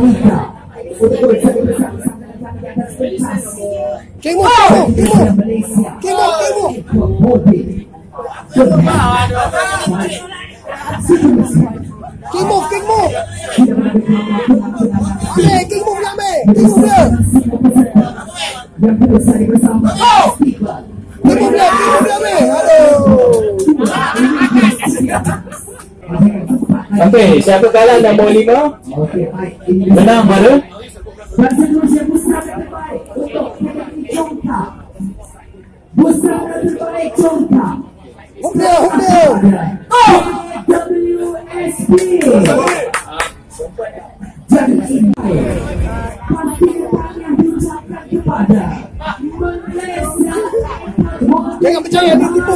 Kemo. Okey, siapa kalah nombor 5? Menang baru. Busra terbaik contoh. WSP. Jadi ini pastikan yang diucapkan kepada Malaysia. Jangan percaya, dia tipu.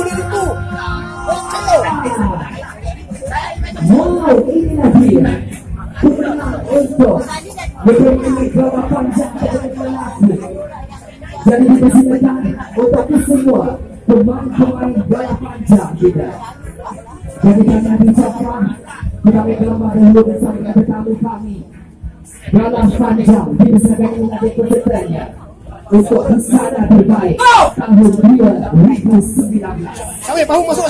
Wow, inilah dia pemenang untuk memiliki berapa panjang lelaki. Jadi dipersilakan untuk semua pemain bola panjang kita. Jadi jangan diucapkan kami berlomba dahulu bersama dengan tetamu kami. Bola panjang dipersilakan menjadi pesertanya untuk busana terbaik tahun 2019. Sampai bahu masuk.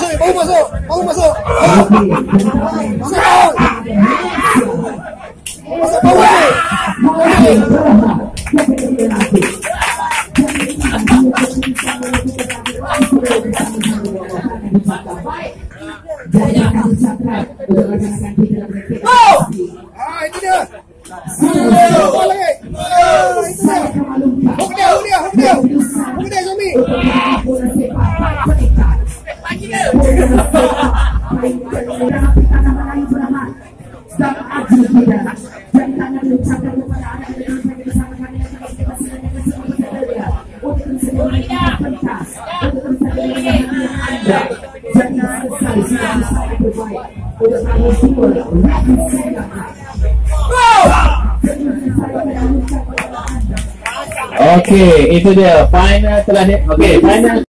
Masuk bahu. Ini dia. Huk dia Zumi. Okey, itu dia final telah. Okey, final